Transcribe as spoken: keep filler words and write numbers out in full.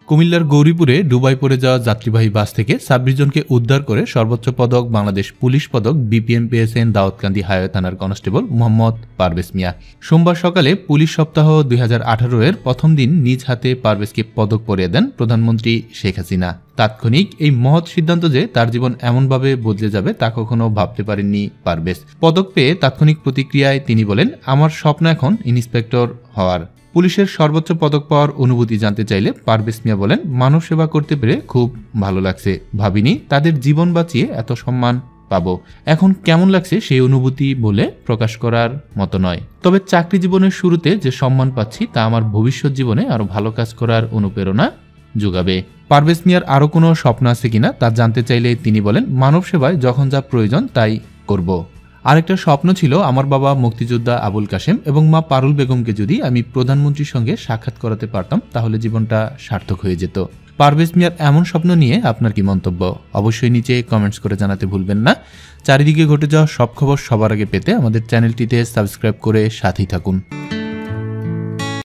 কুমিল্লার গৌরীপুরে ডুবাই পড়ে যাওয়া যাত্রীবাহী বাস থেকে ছাব্বিশ জনকে উদ্ধার করে সর্বোচ্চ পদক বাংলাদেশ পুলিশ পদক বিপিএম পেয়েছেন দাউদকান্দি হাইওয়ে থানার কনস্টেবল মোহাম্মদ পারভেজ মিয়া। সোমবার সকালে পুলিশ সপ্তাহ দুই হাজার আঠারো এর প্রথম দিন নিজ হাতে পারভেজকে পদক পরিয়ে দেন প্রধানমন্ত্রী শেখ হাসিনা। তাৎক্ষণিক এই মহৎ সিদ্ধান্ত যে তার জীবন এমনভাবে বদলে যাবে তা কখনো ভাবতে পারেননি পারভেজ। পদক পেয়ে তাৎক্ষণিক প্রতিক্রিয়ায় তিনি বলেন, আমার স্বপ্ন এখন ইন্সপেক্টর হওয়ার। পুলিশের সর্বোচ্চ পদক পাওয়ার অনুভূতি জানতে চাইলে পারভেজ মিয়া বলেন, মানব সেবা করতে পেরে খুব ভালো লাগছে। ভাবিনি তাদের জীবন বাঁচিয়ে এত সম্মান পাবো। এখন কেমন লাগছে সেই অনুভূতি বলে প্রকাশ করার মতো নয়। তবে চাকরি জীবনের শুরুতে যে সম্মান পাচ্ছি তা আমার ভবিষ্যৎ জীবনে আরো ভালো কাজ করার অনুপ্রেরণা যোগাবে। পারভেজ মিয়ার আরো কোনো স্বপ্ন আছে কিনা তা জানতে চাইলে তিনি বলেন, মানব সেবায় যখন যা প্রয়োজন তাই করব। আরেকটা স্বপ্ন ছিল আমার বাবা মুক্তিযোদ্ধা আবুল কাশেম এবং মা পারুল বেগমকে যদি আমি প্রধানমন্ত্রীর সঙ্গে সাক্ষাৎ করাতে পারতাম তাহলে জীবনটা সার্থক হয়ে যেত। পারভেজ মিয়ার এমন স্বপ্ন নিয়ে আপনার কি মন্তব্য অবশ্যই নিচে কমেন্টস করে জানাতে ভুলবেন না। চারিদিকে ঘটে যাওয়া সব খবর সবার আগে পেতে আমাদের চ্যানেলটিতে সাবস্ক্রাইব করে সাথেই থাকুন।